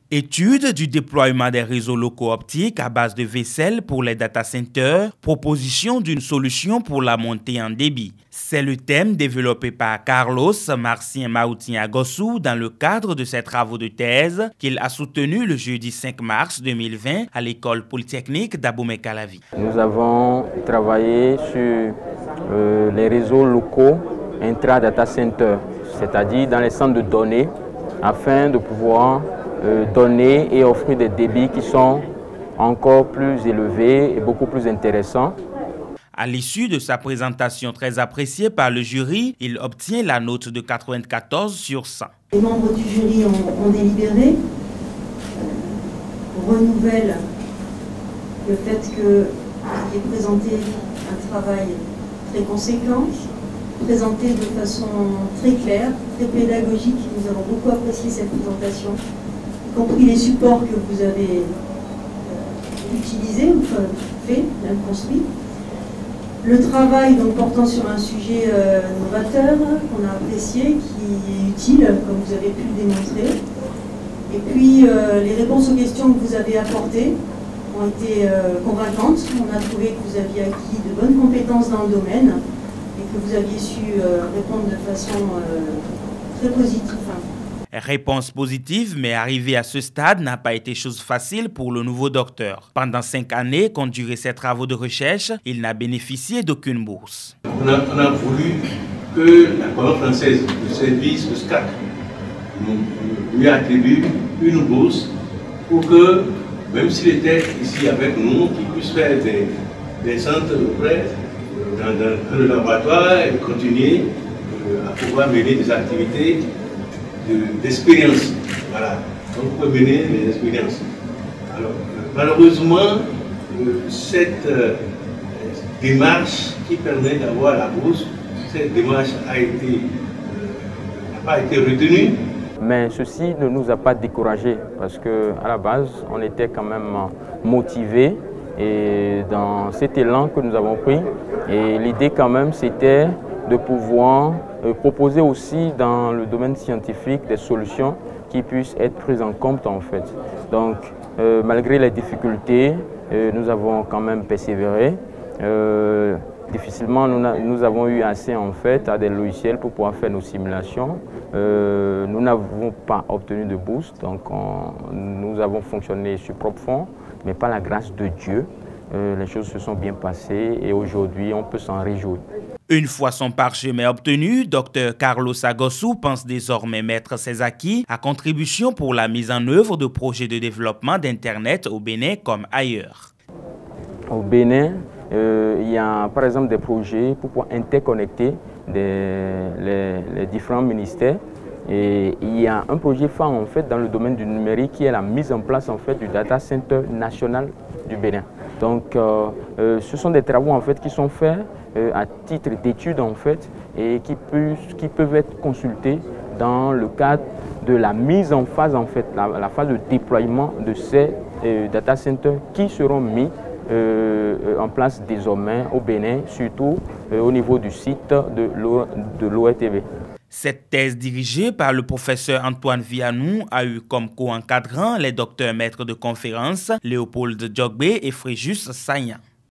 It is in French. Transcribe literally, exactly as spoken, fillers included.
Étude du déploiement des réseaux locaux optiques à base de vaisselle pour les data centers, proposition d'une solution pour la montée en débit. C'est le thème développé par Carlos Marcien Maoutin Agossou dans le cadre de ses travaux de thèse qu'il a soutenus le jeudi cinq mars deux mille vingt à l'école polytechnique d'Abomey-Calavi. Nous avons travaillé sur euh, les réseaux locaux intra-data center, c'est-à-dire dans les centres de données, afin de pouvoir euh, donner et offrir des débits qui sont encore plus élevés et beaucoup plus intéressants. À l'issue de sa présentation très appréciée par le jury, il obtient la note de quatre-vingt-quatorze sur cent. Les membres du jury ont, ont délibéré, euh, renouvellent le fait que vous ayez présenté un travail très conséquent, présenté de façon très claire, très pédagogique. Nous avons beaucoup apprécié cette présentation, y compris les supports que vous avez euh, utilisés, ou enfin, fait, même construit. Le travail donc, portant sur un sujet euh, novateur qu'on a apprécié, qui est utile, comme vous avez pu le démontrer. Et puis euh, les réponses aux questions que vous avez apportées ont été euh, convaincantes. On a trouvé que vous aviez acquis de bonnes compétences dans le domaine et que vous aviez su euh, répondre de façon euh, très positive. Réponse positive, mais arriver à ce stade n'a pas été chose facile pour le nouveau docteur. Pendant cinq années qu'ont duré ses travaux de recherche, il n'a bénéficié d'aucune bourse. On a, on a voulu que la Couronne française, le service, le S C A C, lui attribue une bourse pour que, même s'il était ici avec nous, qu'il puisse faire des, des centres près dans, dans, dans le laboratoire et continuer euh, à pouvoir mener des activités d'expérience. Voilà, donc on peut mener les expériences. Alors, euh, malheureusement, euh, cette euh, démarche qui permet d'avoir la bourse, cette démarche a été, euh, n'a pas été retenue. Mais ceci ne nous a pas découragés parce qu'à la base, on était quand même motivés et dans cet élan que nous avons pris. Et l'idée quand même, c'était de pouvoir euh, proposer aussi dans le domaine scientifique des solutions qui puissent être prises en compte en fait. Donc euh, malgré les difficultés, euh, nous avons quand même persévéré. Euh, difficilement nous, nous avons eu accès en fait à des logiciels pour pouvoir faire nos simulations. Euh, nous n'avons pas obtenu de bourse, donc on, nous avons fonctionné sur propre fonds, mais par la grâce de Dieu, euh, les choses se sont bien passées et aujourd'hui on peut s'en réjouir. Une fois son parchemin obtenu, Dr Carlos Agossou pense désormais mettre ses acquis à contribution pour la mise en œuvre de projets de développement d'Internet au Bénin comme ailleurs. Au Bénin, euh, il y a par exemple des projets pour pouvoir interconnecter des, les, les différents ministères. Et il y a un projet phare en fait dans le domaine du numérique qui est la mise en place en fait du Data Center national du Bénin. Donc euh, euh, ce sont des travaux en fait qui sont faits euh, à titre d'étude en fait et qui, peut, qui peuvent être consultés dans le cadre de la mise en phase en fait, la, la phase de déploiement de ces euh, data centers qui seront mis euh, en place désormais au Bénin, surtout euh, au niveau du site de l'O R T B. Cette thèse dirigée par le professeur Antoine Vianou a eu comme co-encadrant les docteurs maîtres de conférences Léopold Djogbe et Fréjus Sagnan.